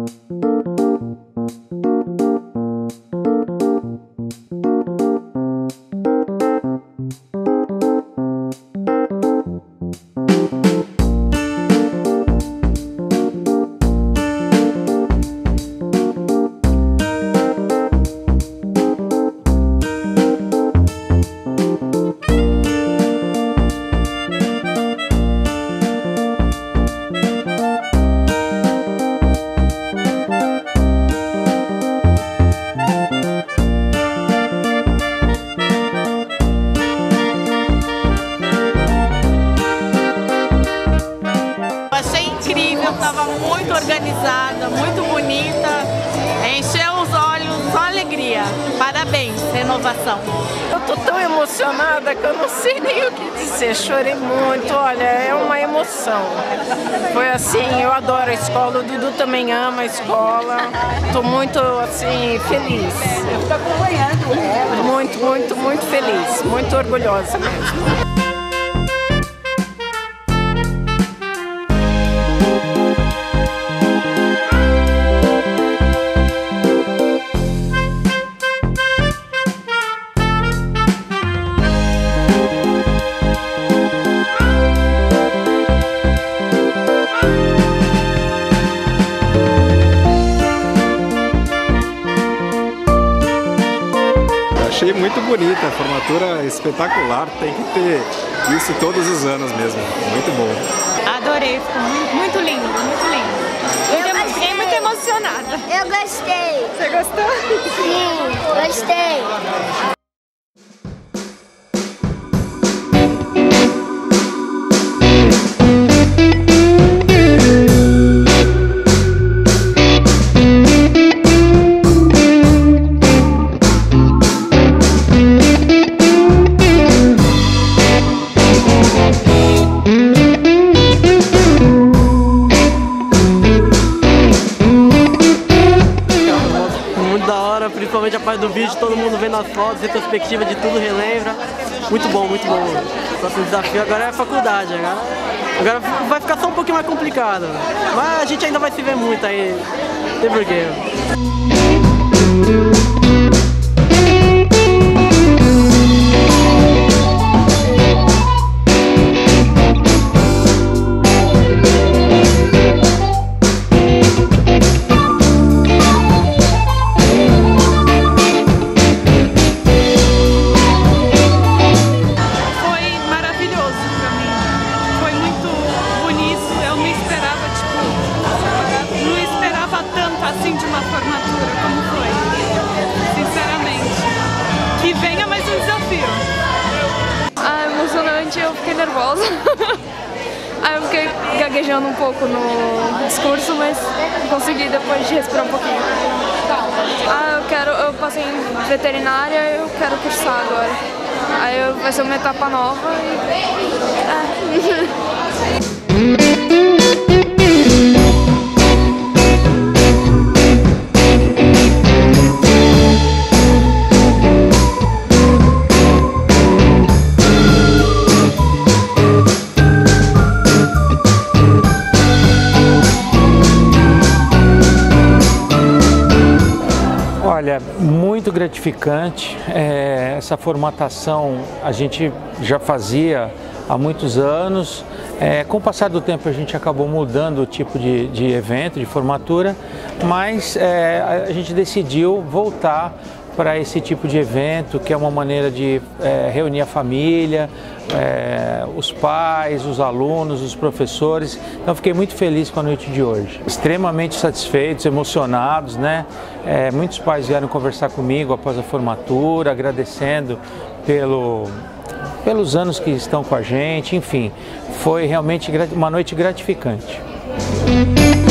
Estava muito organizada, muito bonita, encheu os olhos, só alegria. Parabéns, renovação. Eu tô tão emocionada que eu não sei nem o que dizer, chorei muito, olha, é uma emoção. Foi assim, eu adoro a escola, o Dudu também ama a escola, tô muito assim, feliz. Eu tô acompanhando ela. Muito, muito, muito feliz, muito orgulhosa mesmo. Achei muito bonita, a formatura espetacular, tem que ter isso todos os anos mesmo, muito bom. Adorei, ficou muito lindo, muito lindo. Fiquei muito emocionada. Eu gostei. Você gostou? Sim, gostei. Principalmente a parte do vídeo, todo mundo vendo as fotos, retrospectiva de tudo, relembra. Muito bom, muito bom. O próximo desafio agora é a faculdade. Agora vai ficar só um pouquinho mais complicado. Mas a gente ainda vai se ver muito aí. Não tem porquê. Assim de uma formatura, como foi? Sinceramente. Que venha mais um desafio. Emocionante, eu fiquei nervosa. Aí eu fiquei gaguejando um pouco no discurso, mas consegui depois de respirar um pouquinho. Eu passei em veterinária e eu quero cursar agora. Aí vai ser uma etapa nova Olha, muito gratificante. Essa formatação a gente já fazia há muitos anos. Com o passar do tempo a gente acabou mudando o tipo de evento, de formatura, mas a gente decidiu voltar para esse tipo de evento, que é uma maneira de reunir a família, os pais, os alunos, os professores. Então fiquei muito feliz com a noite de hoje. Extremamente satisfeitos, emocionados, né? Muitos pais vieram conversar comigo após a formatura, agradecendo pelos anos que estão com a gente, enfim, foi realmente uma noite gratificante.